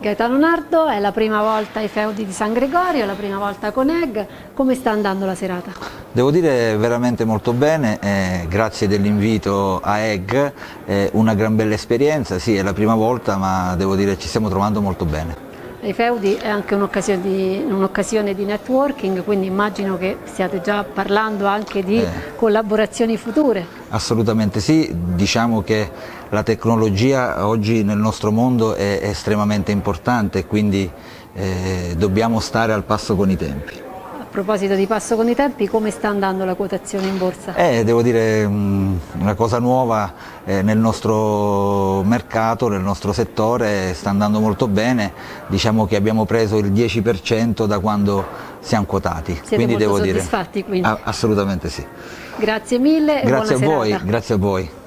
Gaetano Nardo, è la prima volta ai feudi di San Gregorio, è la prima volta con EGG. Come sta andando la serata? Devo dire veramente molto bene, grazie dell'invito a EGG, una gran bella esperienza, sì è la prima volta ma devo dire ci stiamo trovando molto bene. I feudi è anche un'occasione di networking, quindi immagino che stiate già parlando anche di collaborazioni future. Assolutamente sì, diciamo che la tecnologia oggi nel nostro mondo è estremamente importante, quindi dobbiamo stare al passo con i tempi. A proposito di passo con i tempi, come sta andando la quotazione in borsa? Devo dire una cosa nuova nel nostro mercato, nel nostro settore, sta andando molto bene, diciamo che abbiamo preso il 10% da quando siamo quotati. Siete quindi molto devo soddisfatti dire, quindi? Assolutamente sì. Grazie mille e grazie buona a voi, serata. grazie a voi.